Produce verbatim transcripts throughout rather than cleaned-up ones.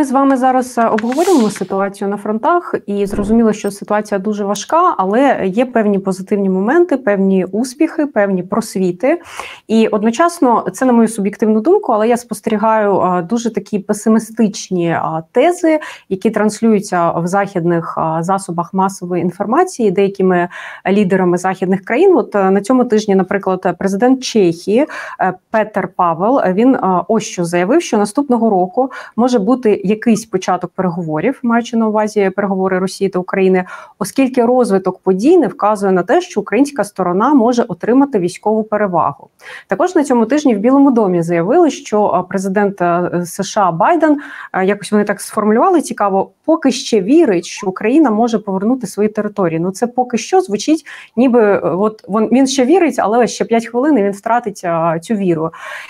Ми з вами зараз обговорюємо ситуацію на фронтах, і зрозуміло, що ситуація дуже важка, але є певні позитивні моменти, певні успіхи, певні просвіти. І одночасно, це на мою суб'єктивну думку, але я спостерігаю дуже такі песимістичні тези, які транслюються в західних засобах масової інформації деякими лідерами західних країн. От на цьому тижні, наприклад, президент Чехії Петер Павел, він ось що заявив, що наступного року може бути якийсь початок переговорів, маючи на увазі переговори Росії та України, оскільки розвиток подій не вказує на те, що українська сторона може отримати військову перевагу. Також на цьому тижні в Білому домі заявили, що президент США Байден, якось вони так сформулювали цікаво, поки ще вірить, що Україна може повернути свої території. Ну це поки що звучить, ніби от він ще вірить, але ще п'ять хвилин і він втратить цю віру.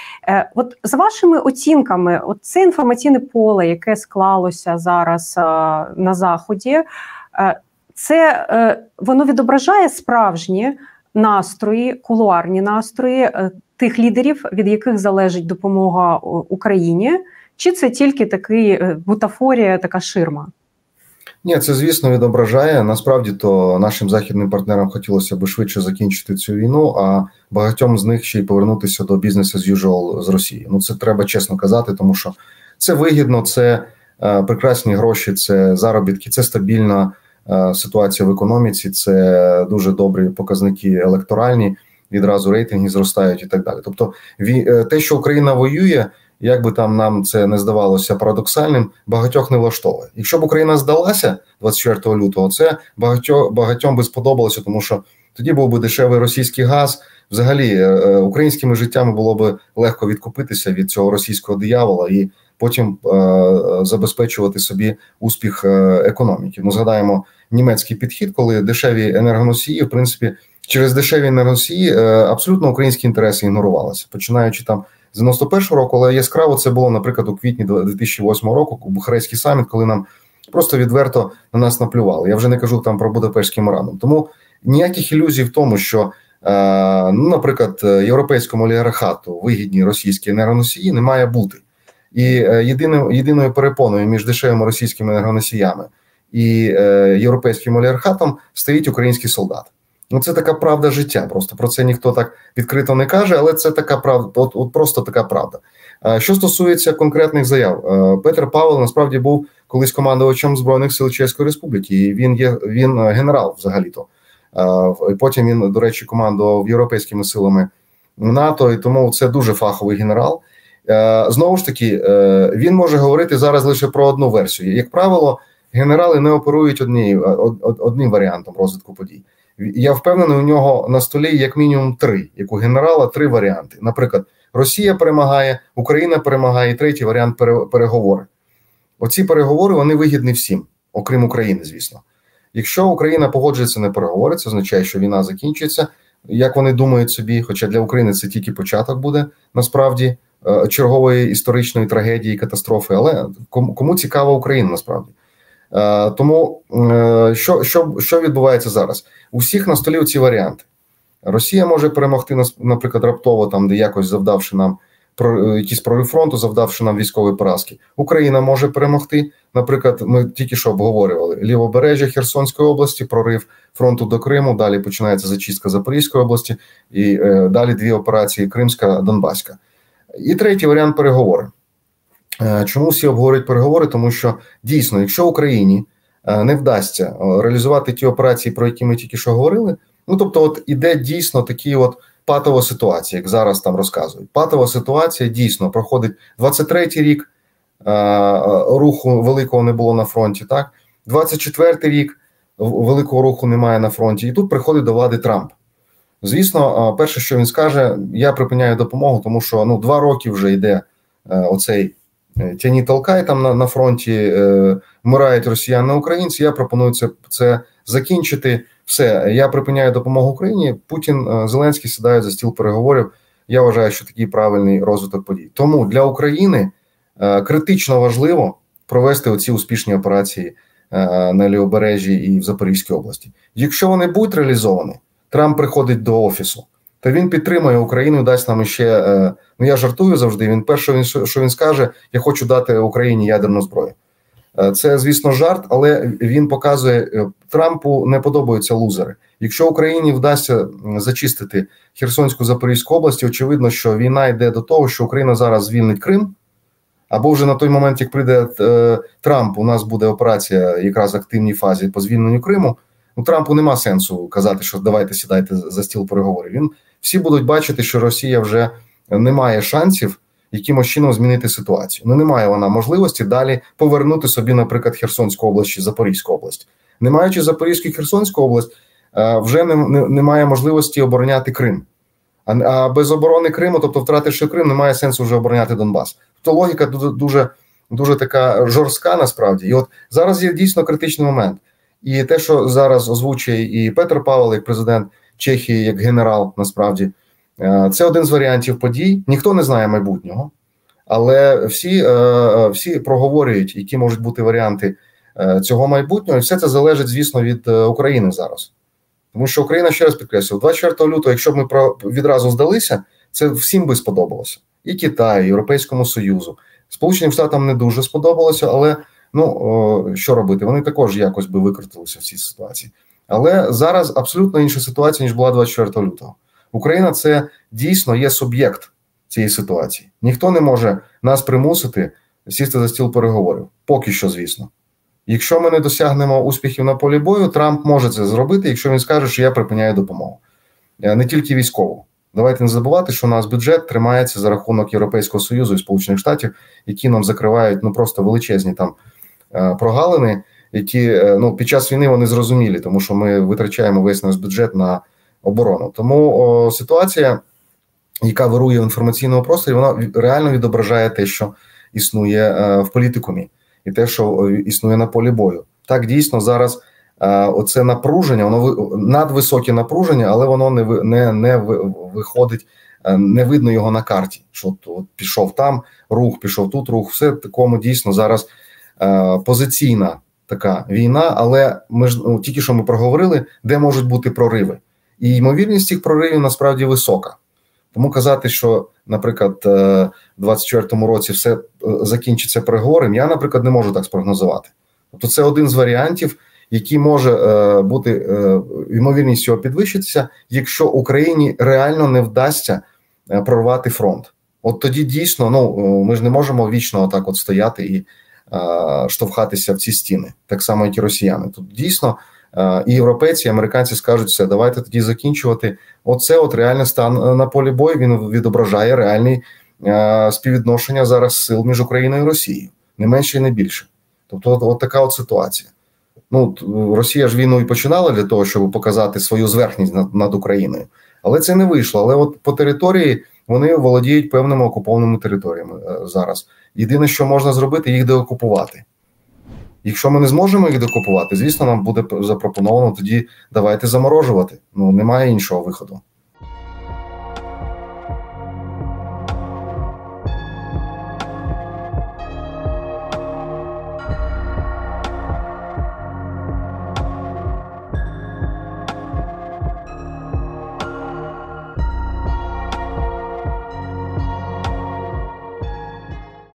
От за вашими оцінками, от це інформаційне поле, яке склалося зараз а, на Заході, а, це а, воно відображає справжні настрої, кулуарні настрої а, тих лідерів, від яких залежить допомога Україні, чи це тільки такий бутафорія, така ширма? Ні, це, звісно, відображає. Насправді, то нашим західним партнерам хотілося б швидше закінчити цю війну, а багатьом з них ще й повернутися до бізнесу as usual з Росії. Ну, це треба чесно казати, тому що це вигідно, це е, прекрасні гроші, це заробітки, це стабільна е, ситуація в економіці, це дуже добрі показники електоральні, відразу рейтинги зростають і так далі. Тобто, ві, е, те, що Україна воює, як би там нам це не здавалося парадоксальним, багатьох не влаштовує. Якщо б Україна здалася двадцять четвертого лютого, це багатьом, багатьом би сподобалося, тому що тоді був би дешевий російський газ. Взагалі, українськими життями було б легко відкупитися від цього російського диявола і потім е, забезпечувати собі успіх економіки. Ну, згадаємо німецький підхід, коли дешеві енергоносії, в принципі, через дешеві енергоносії е, абсолютно українські інтереси ігнорувалися, починаючи там з дев'яносто першого року, але яскраво це було, наприклад, у квітні дві тисячі восьмого року, Бухарестський саміт, коли нам просто відверто на нас наплювали. Я вже не кажу там про Будапештський меморандум. Тому ніяких ілюзій в тому, що, е, ну, наприклад, європейському олігархату вигідні російські енергоносії не має бути. І е, єдиною, єдиною перепоною між дешевими російськими енергоносіями і е, європейським олігархатом стоїть український солдат. Ну, це така правда життя, просто про це ніхто так відкрито не каже, але це така правда, от, от просто така правда. Що стосується конкретних заяв, Петер Павел насправді був колись командувачем Збройних сил Чеської Республіки, і він є він генерал взагалі-то. Потім він, до речі, командував європейськими силами НАТО, і тому це дуже фаховий генерал. Знову ж таки, він може говорити зараз лише про одну версію. Як правило, генерали не оперують одні, одним варіантом розвитку подій. Я впевнений, у нього на столі як мінімум три, як у генерала, три варіанти. Наприклад, Росія перемагає, Україна перемагає, і третій варіант – переговори. Оці переговори, вони вигідні всім, окрім України, звісно. Якщо Україна погоджується на переговори, це означає, що війна закінчується, як вони думають собі, хоча для України це тільки початок буде, насправді, чергової історичної трагедії, катастрофи, але кому цікава Україна, насправді. Тому що, що, що відбувається зараз? У всіх на столі ці варіанти. Росія може перемогти, наприклад, раптово, там, де якось завдавши нам якийсь прорив фронту, завдавши нам військові поразки. Україна може перемогти, наприклад, ми тільки що обговорювали, лівобережжя Херсонської області, прорив фронту до Криму, далі починається зачистка Запорізької області, і е, далі дві операції Кримська, Донбаська. І третій варіант – переговори. Чому всі обговорюють переговори? Тому що, дійсно, якщо Україні не вдасться реалізувати ті операції, про які ми тільки що говорили, ну, тобто, от іде дійсно такі от патова ситуація, як зараз там розказують. Патова ситуація дійсно проходить двадцять третій рік, руху великого не було на фронті, так? двадцять четвертий рік великого руху немає на фронті, і тут приходить до влади Трамп. Звісно, перше, що він скаже, я припиняю допомогу, тому що, ну, два роки вже йде оцей тяні толкай там на, на фронті, е, вмирають росіяни, українці, я пропоную це, це закінчити. Все, я припиняю допомогу Україні, Путін, е, Зеленський сідають за стіл переговорів. Я вважаю, що такий правильний розвиток подій. Тому для України е, критично важливо провести оці успішні операції е, на Лівобережжі і в Запорізькій області. Якщо вони будуть реалізовані, Трамп приходить до офісу, то він підтримує Україну, дасть нам ще, ну я жартую завжди, він перше, що він скаже, я хочу дати Україні ядерну зброю. Це, звісно, жарт, але він показує, Трампу не подобаються лузери. Якщо Україні вдасться зачистити Херсонську, Запорізьку області, очевидно, що війна йде до того, що Україна зараз звільнить Крим, або вже на той момент, як прийде е, Трамп, у нас буде операція якраз в активній фазі по звільненню Криму. Ну, Трампу нема сенсу казати, що давайте сідайте за стіл переговорів. Він, всі будуть бачити, що Росія вже не має шансів якимось чином змінити ситуацію. Ну, немає вона можливості далі повернути собі, наприклад, Херсонську область чи Запорізьку область. Не маючи Запорізьку і Херсонську область, вже не, не, немає можливості обороняти Крим. А, а без оборони Криму, тобто втративши Крим, немає сенсу вже обороняти Донбас. Тобто логіка дуже, дуже, дуже така жорстка насправді. І от зараз є дійсно критичний момент. І те, що зараз озвучує і Петр Павел, як президент Чехії, як генерал, насправді, це один з варіантів подій. Ніхто не знає майбутнього, але всі, всі проговорюють, які можуть бути варіанти цього майбутнього. І все це залежить, звісно, від України зараз. Тому що Україна, ще раз підкреслюю, двадцять четвертого лютого, якщо б ми відразу здалися, це всім би сподобалося. І Китаю, і Європейському Союзу. Сполученим Штатам не дуже сподобалося, але ну, о, що робити? Вони також якось би викрутилися в цій ситуації. Але зараз абсолютно інша ситуація, ніж була двадцять четвертого лютого. Україна – це дійсно є суб'єкт цієї ситуації. Ніхто не може нас примусити сісти за стіл переговорів. Поки що, звісно. Якщо ми не досягнемо успіхів на полі бою, Трамп може це зробити, якщо він скаже, що я припиняю допомогу. Не тільки військову. Давайте не забувати, що у нас бюджет тримається за рахунок Європейського Союзу і Сполучених Штатів, які нам закривають ну просто величезні там прогалини, які ну під час війни вони зрозумілі, тому що ми витрачаємо весь наш бюджет на оборону. Тому о, ситуація, яка вирує в інформаційному просторі, вона реально відображає те, що існує е, в політикумі, і те, що існує на полі бою. Так, дійсно, зараз е, оце напруження, воно надвисоке напруження, але воно не, не, не виходить, е, не видно його на карті, що от, от пішов там рух, пішов тут рух, все такому дійсно зараз е, позиційна така війна, але ми ж ну, тільки що ми проговорили, де можуть бути прориви. І ймовірність цих проривів насправді висока. Тому казати, що, наприклад, в двадцять четвертому році все закінчиться переговором, я, наприклад, не можу так спрогнозувати. Тобто це один з варіантів, який може бути, ймовірність його підвищитися, якщо Україні реально не вдасться прорвати фронт. От тоді дійсно, ну, ми ж не можемо вічно отак от стояти і штовхатися в ці стіни, так само, як і росіяни. Тут дійсно і європейці, і американці скажуть, все, давайте тоді закінчувати. Оце от реальний стан на полі бою, він відображає реальні е, співвідношення зараз сил між Україною і Росією. Не менше і не більше. Тобто от, от така от ситуація. Ну, Росія ж війну і починала для того, щоб показати свою зверхність над, над Україною. Але це не вийшло. Але от по території вони володіють певними окупованими територіями е, зараз. Єдине, що можна зробити, їх деокупувати. Якщо ми не зможемо їх докупувати, звісно, нам буде запропоновано тоді давайте заморожувати. Ну, немає іншого виходу.